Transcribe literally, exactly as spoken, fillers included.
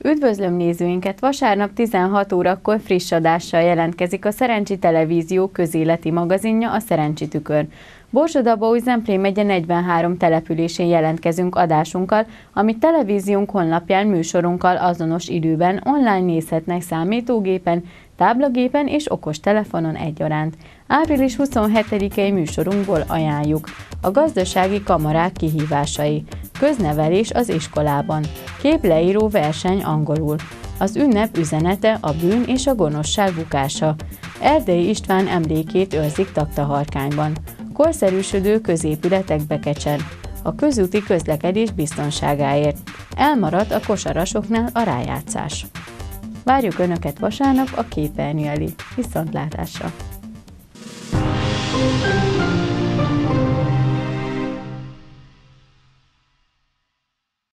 Üdvözlöm nézőinket! Vasárnap tizenhat órakor friss adással jelentkezik a Szerencsi Televízió közéleti magazinja, a Szerencsi Tükör. Borsod-Abaúj-Zemplén megye negyvenhárom településén jelentkezünk adásunkkal, amit televíziónk honlapján műsorunkkal azonos időben online nézhetnek számítógépen, táblagépen és okostelefonon egyaránt. április huszonhetedikei műsorunkból ajánljuk: a gazdasági kamarák kihívásai, köznevelés az iskolában, képleíró verseny angolul, az ünnep üzenete a bűn és a gonoszság bukása, Erdei István emlékét őrzik Taktaharkányban, korszerűsödő középületek Bekecsen, a közúti közlekedés biztonságáért, elmaradt a kosarasoknál a rájátszás. Várjuk Önöket vasárnap a képernyő elé. Viszontlátásra!